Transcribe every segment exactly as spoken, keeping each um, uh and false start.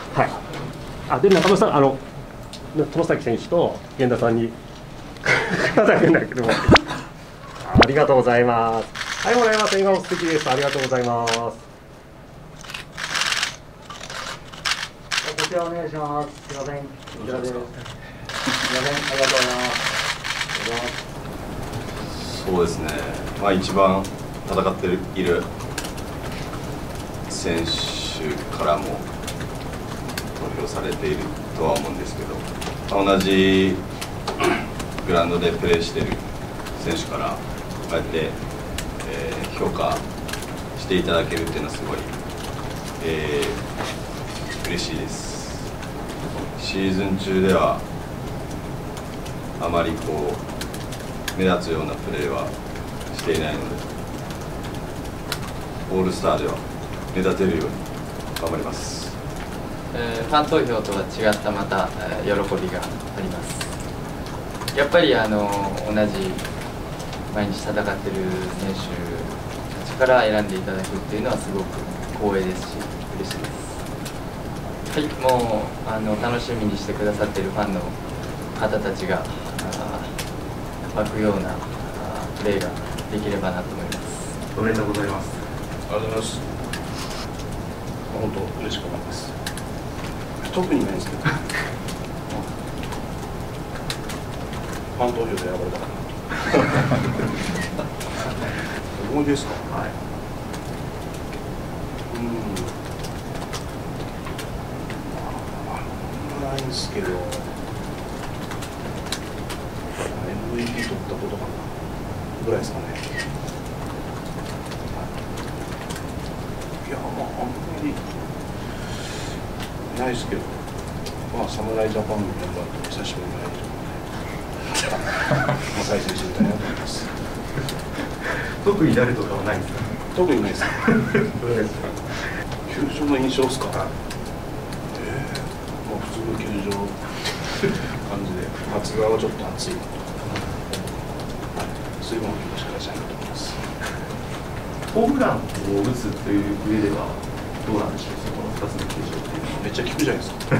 はい。あ、で、中村さん、あの、友崎選手と源田さんに、肩だけだけども。ありがとうございます。はい、もらいます。笑顔素敵です。ありがとうございます。こちらお願いします。すみません。こちらです。すみません。ありがとうございます。 そうですね。まあ一番戦っている選手からも投票されているとは思うんですけど、同じグラウンドでプレーしている選手からこうやって、えー、評価していただけるっていうのはすごい、えー、嬉しいです。シーズン中ではあまりこう目立つようなプレーはしていないので、オールスターでは目立てるように頑張ります。 えー、ファン投票とは違ったまた、えー、喜びがあります。やっぱりあの同じ毎日戦っている選手たちから選んでいただくっていうのはすごく光栄ですし嬉しいです。はい、もうあの楽しみにしてくださっているファンの方たちが湧くようなプレーができればなと思います。 おめでとうございます。 ありがとうございます。本当嬉しかったです。特にないんですけど、ファン投票で選ばれたかな。思い出ですか。はい。うん。ないんですけど、エムブイピー 取ったことかなぐらいですかね。いや、まあ、あんまりないですけど、まあ、侍ジャパンのメンバーと久しぶりに会えるので、まあ、再生してみたいなと思います。 特に誰とかはないんですか。 特にないです。球場の印象ですか。ええ、まあ、普通の球場感じで、松川はちょっと暑い。水分補給もしっかりしたいなと思います。 ホームランを打つという上ではどうなんでしょう。そのふたつの球場っていうのはめっちゃ効くじゃないですか。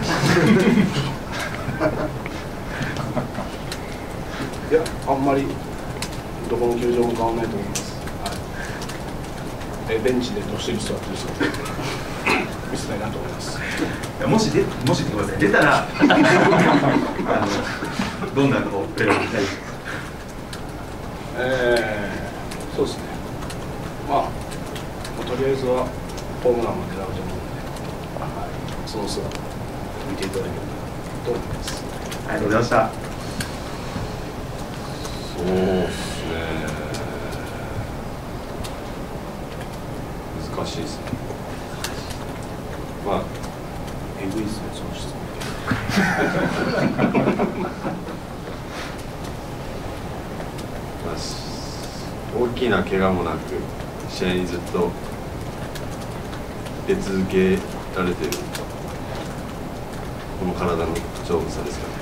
いや、あんまりどこの球場も変わらないと思います。はい、えベンチでどっしり座ってる姿見せたいなと思います。 いやもしでもしってごめんなさい、出たらあのどんなこうプレーをしたいですか。 えー、そうですね。まあ、まあ、とりあえずはホームランも狙うと思うので、はい、その姿を見ていただければと思います。 ありがとうございました。 そうですね。難しいですね。まあ、 えぐいですね、その質問。 大きな怪我もなく試合にずっと出続けられているこの体の丈夫さですかね。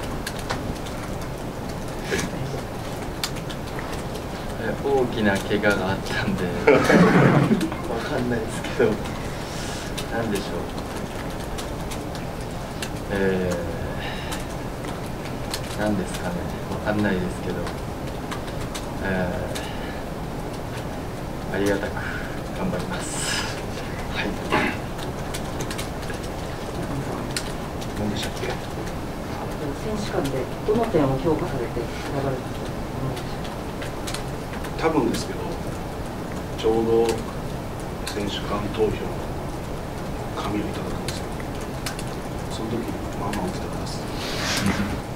大きな怪我があったんでわかんないですけど、なんでしょう、えー、なんですかね、わかんないですけど、えー、ありがたく頑張ります。はい。 何でしたっけ。 選手間でどの点を評価されて選ばれたと思いますか。 多分ですけど、ちょうど選手間投票の紙をいただくんですよ。その時にまあまあ打ってたんです。